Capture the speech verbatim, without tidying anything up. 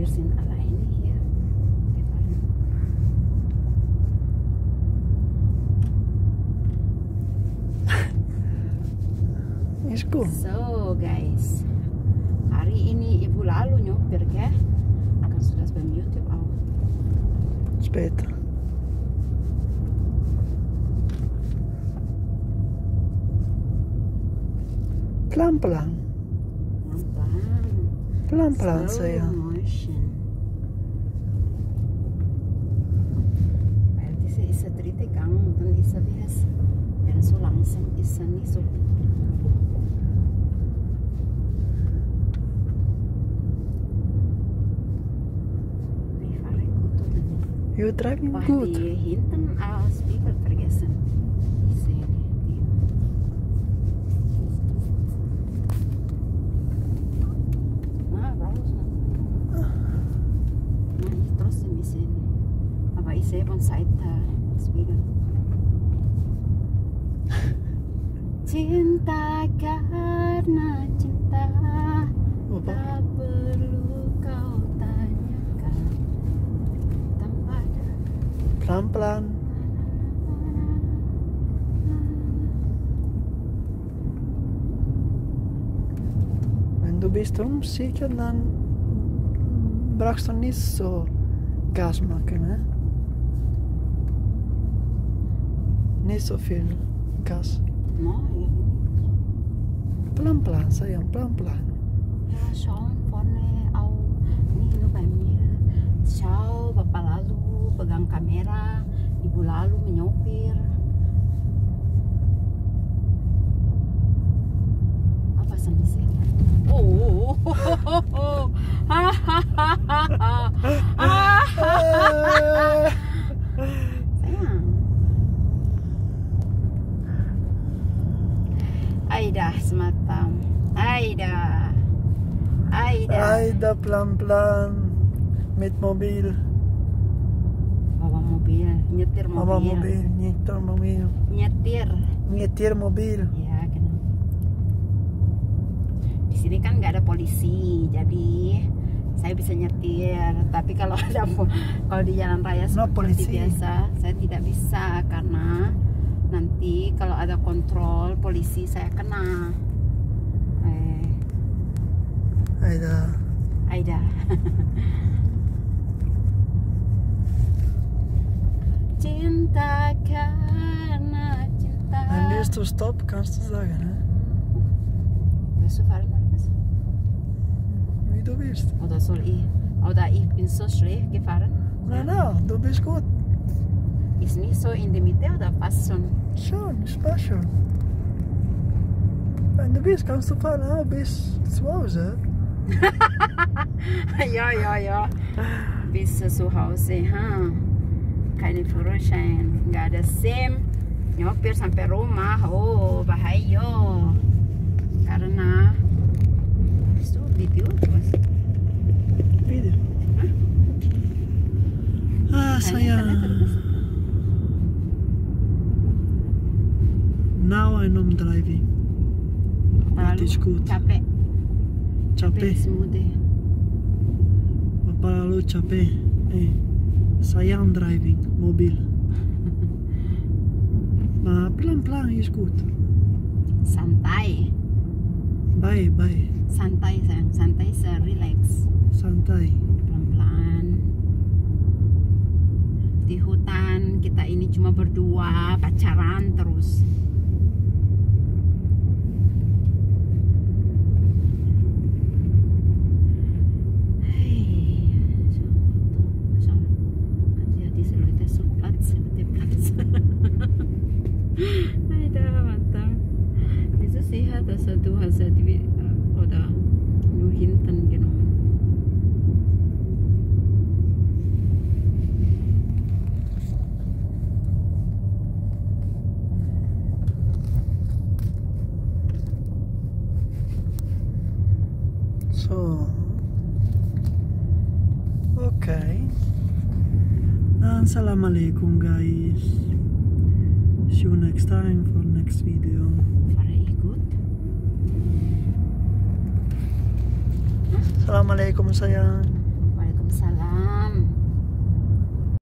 Wir sind alleine hier. Is goed. So guys, hari ini ibu lalu nyopir ya. Akan sudah beim YouTube auch. Später. Pelan-pelan. Pelan-pelan. Pelan-pelan Slow sayang. motion. Weil diese ist der dritte Gang und dann ist er wie es, wenn so langsam ist er nicht so. Wie fahre ich gut oder nicht? You're driving Oh, good. die hinten uh, Spiegel vergessen. Ich sehe die. Na, raus. Na, ich trotzdem ich sehe nicht. Aber ich sehe von Seite Spiegel. Cinta karena cinta Apa? tak perlu kau tanyakan tanpa ada. Pelan-pelan. Wenn du bist unsicher, dann brauchst du nicht so Gas machen, ne? Nicht so viel Gas. No, ja. Pelan-pelan sayang, pelan-pelan. Ja, schauen vorne auch nicht nur bei mir. Schau, bapak lalu pegang kamera, ibu lalu menyopir. Apa di sini? Oh, sayang. Aida semata. Aida. Aida. Aida pelan-pelan mit mobil. Bawa mobil, nyetir mobil. Mama mobil, nyetir mobil. Nyetir. Nyetir mobil. Ya, kenapa? Di sini kan nggak ada polisi, jadi saya bisa nyetir. Tapi kalau ada kalau di jalan raya No seperti polisi. biasa, saya tidak bisa karena nanti kalau ada kontrol polisi saya kena. Eh, Aida. Aida. Cinta karena cinta. Wenn willst du Stopp, kannst du sagen, ne? Willst du fahren oder was? Wie du willst. Oder soll ich? Oder ich bin so schlecht gefahren? Nein, nein, du bist gut. Ist nicht so in der Mitte oder fast schon? Schon, Spaß schon. Wenn du willst, kannst du fahren auch bis zu Hause. Ja, ja, ja. Bis zu Hause, ha. Keine Führerschein, nggak ada SIM. Nyopir sampai rumah, oh bahaya. Karena itu video was? Video. Hah? Ah, sayang. Now I know I'm driving. That is good. Capek. Capek. Smoothie. Papa lalu capek. Eh, sayang driving mobil. Maar pelan-pelan is goed. Santai. Bye, bye. Santai sayang, santai se-relax. Santai. Pelan-pelan. Di hutan kita ini cuma berdua, pacaran terus. Hei, so, so, ja, diese Leute so Platz, der Platz. Aida, mantap. Wieso sicher, dass du hast die oder nur hinten genommen? So. Okay. Dan assalamualaikum guys. See you next time for next video. Fahre ich gut? Assalamualaikum sayang.